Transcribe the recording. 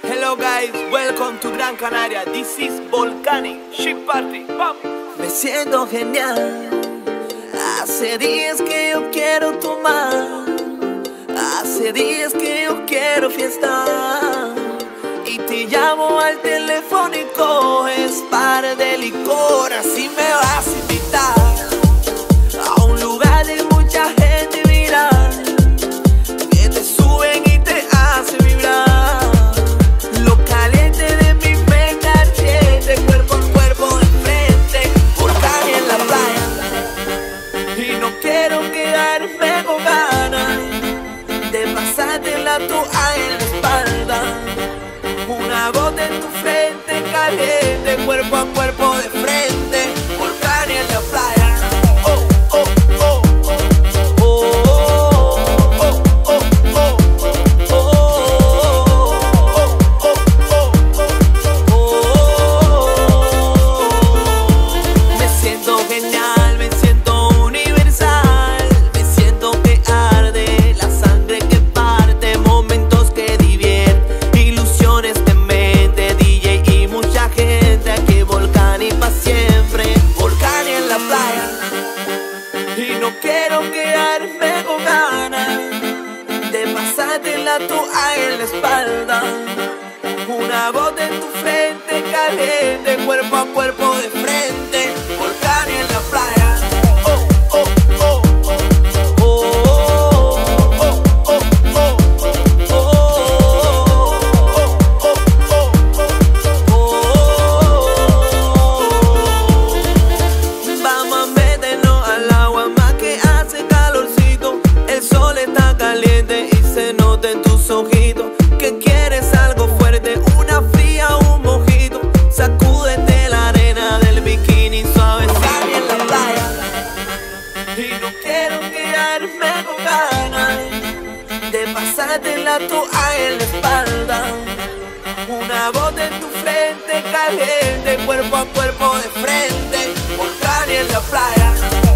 Hello guys, welcome to Gran Canaria. This is Volcanic Ship Party. Vamos. Me siento genial. Hace días que yo quiero tomar. Hace días que yo quiero fiestar. Y te llamo al teléfono y coges par de licor. Así me vas a invitar a un lugar de mucha gente viral, que te suben y te hacen vibrar. Lo caliente de mi mente ardiente, cuerpo a cuerpo de frente, volcán en la playa. Y no quiero quedarme con ganas de pasarte la toalla en la espalda. Una gota en tu frente caliente, cuerpo a cuerpo de frente, volcán en la playa. Quiero quedarme con ganas de pasarte la toalla en la espalda. Una gota en tu frente caliente, cuerpo a cuerpo de frente, volcán en la playa. Que quieres algo fuerte, una fría, un mojito. Sacúdete la arena del bikini suave, sal en la playa. Y no quiero quedarme con ganas de pasarte la toalla en la espalda. Una gota en tu frente caliente, cuerpo a cuerpo de frente, volcán en la playa.